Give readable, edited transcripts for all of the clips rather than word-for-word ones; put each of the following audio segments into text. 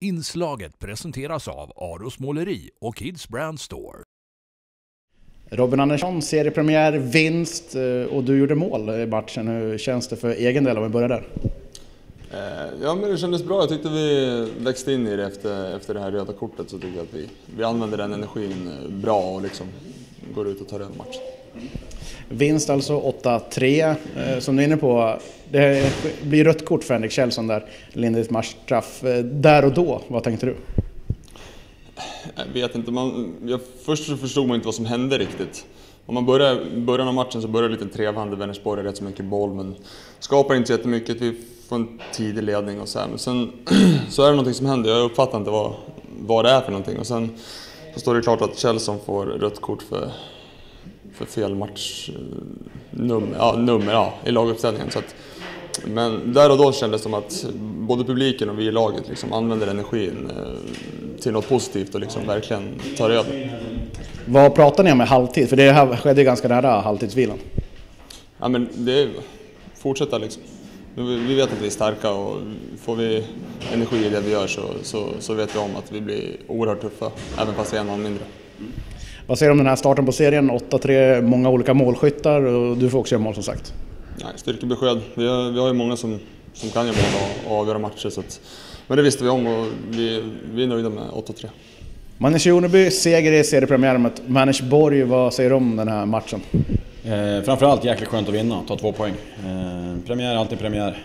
Inslaget presenteras av Aros Måleri och Kids Brand Store. Robin Andersson, seriepremiär, vinst och du gjorde mål i matchen. Hur känns det för egen del om vi börjar där? Ja, men det kändes bra. Jag tyckte vi växte in i det efter det här röda kortet, så tycker jag att vi använder den energin bra och liksom går ut och tar över matchen. Vinst alltså 8-3, som du är inne på. Det blir rött kort för Henrik Kjellson där, lindrigt matchstraff. Där och då, vad tänkte du? Jag vet inte, först så förstod man inte vad som hände riktigt. Om man början av matchen så börjar lite trevande, Vänersborg är rätt så mycket boll men skapar inte jättemycket, vi får en tidig ledning och så här. Men sen så är det någonting som händer, jag uppfattar inte vad det är för någonting. Och sen så står det klart att Kjellson får rött kort för fel matchnummer i laguppställningen. Så att, men där och då kändes det som att både publiken och vi i laget liksom använder energin till något positivt och liksom verkligen tar över. Vad pratar ni om i halvtid? För det här skedde ganska nära halvtidsvilan. Ja, men det är fortsätta liksom. Vi vet att vi är starka och får vi energi i det vi gör så vet vi om att vi blir oerhört tuffa, även fast vi är en man mindre. Vad säger du om den här starten på serien? 8-3, många olika målskyttar och du får också göra mål som sagt. Nej, styrkebesked. Vi har ju många som kan göra mål och avgöra matcher. Men det visste vi om och vi är nöjda med 8-3. Manish Joneby, seger i seriepremiären mot Vänersborg. Vad säger du om den här matchen? Framförallt jäkligt skönt att vinna och ta 2 poäng. Premiär är alltid premiär.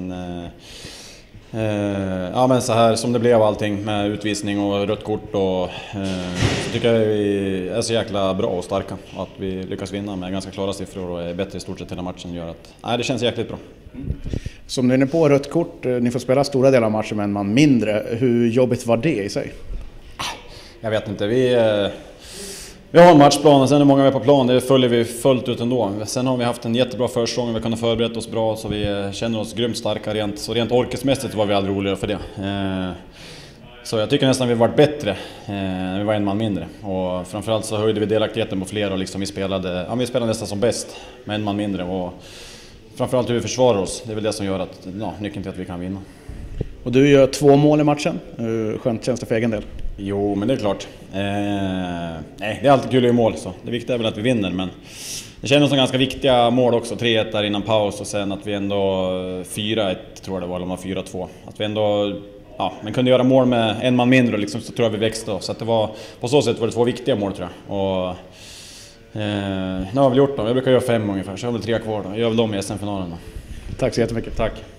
Men så här som det blev allting med utvisning och rött kort och så tycker jag vi är så jäkla bra och starka. Att vi lyckas vinna med ganska klara siffror och är bättre i stort sett hela matchen gör att det känns jäkligt bra. Som du är inne på, rött kort, ni får spela stora delar av matchen med en man mindre. Hur jobbigt var det i sig? Jag vet inte, vi har en matchplan och sen är många med på plan, det följer vi fullt ut ändå. Sen har vi haft en jättebra försäsong och vi kan ha förberett oss bra så vi känner oss grymt starka rent orkesmässigt var vi aldrig roligare för det. Så jag tycker nästan vi varit bättre när vi var en man mindre. Och framförallt så höjde vi delaktigheten på fler och liksom vi spelade nästan som bäst med en man mindre. Och framförallt hur vi försvarar oss, det är väl det som gör att nyckeln till att vi kan vinna. Och du gör 2 mål i matchen. Hur skönt känns det för egen del? Jo, men det är klart. Nej, det är alltid kul att göra mål så. Det viktiga är väl att vi vinner, men det känns som ganska viktiga mål också. 3-1 där innan paus och sen att vi ändå 4-1 tror jag det var, eller 4-2. Att vi ändå men kunde göra mål med en man mindre och liksom, så tror jag vi växte. Så att det var, på så sätt var det 2 viktiga mål tror jag. Och nu har vi gjort dem. Jag brukar göra 5 ungefär, så jag har väl 3 kvar då. Jag gör väl dem i SM-finalen då. Tack så jättemycket. Tack.